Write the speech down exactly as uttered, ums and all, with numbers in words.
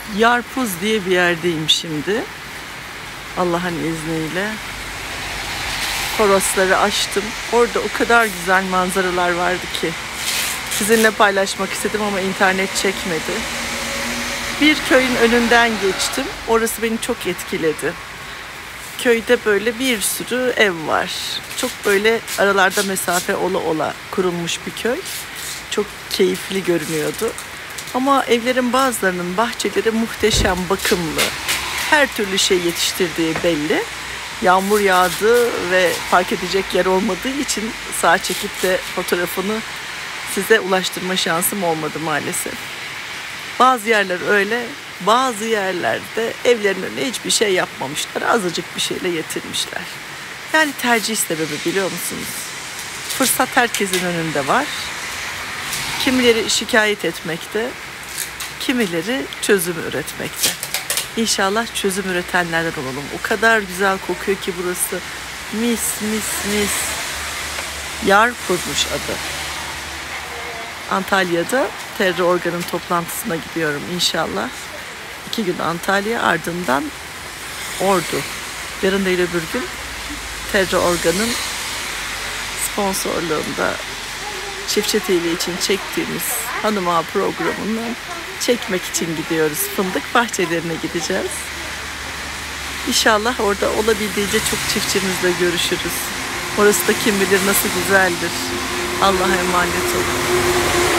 Yarpuz diye bir yerdeyim şimdi. Allah'ın izniyle. Horosları açtım. Orada o kadar güzel manzaralar vardı ki. Sizinle paylaşmak istedim ama internet çekmedi. Bir köyün önünden geçtim. Orası beni çok etkiledi. Köyde böyle bir sürü ev var. Çok böyle aralarda mesafe ola ola kurulmuş bir köy. Çok keyifli görünüyordu. Ama evlerin bazılarının bahçeleri muhteşem, bakımlı. Her türlü şey yetiştirdiği belli. Yağmur yağdı ve park edecek yer olmadığı için sağa çekip de fotoğrafını size ulaştırma şansım olmadı maalesef. Bazı yerler öyle, bazı yerlerde evlerin önüne hiçbir şey yapmamışlar. Azıcık bir şeyle yetinmişler. Yani tercih sebebi, biliyor musunuz? Fırsat herkesin önünde var. Kimileri şikayet etmekte, kimileri çözüm üretmekte. İnşallah çözüm üretenlerden olalım. O kadar güzel kokuyor ki burası. Mis mis mis. Yarpuzmuş adı. Antalya'da Terra Organ'ın toplantısına gidiyorum inşallah. İki gün Antalya, ardından Ordu. Yarın değil öbür gün Terra Organ'ın sponsorluğunda Çiftçi T V için çektiğimiz Hanım Ağa programından çekmek için gidiyoruz. Fındık bahçelerine gideceğiz. İnşallah orada olabildiğince çok çiftçimizle görüşürüz. Orası da kim bilir nasıl güzeldir. Allah'a emanet olun.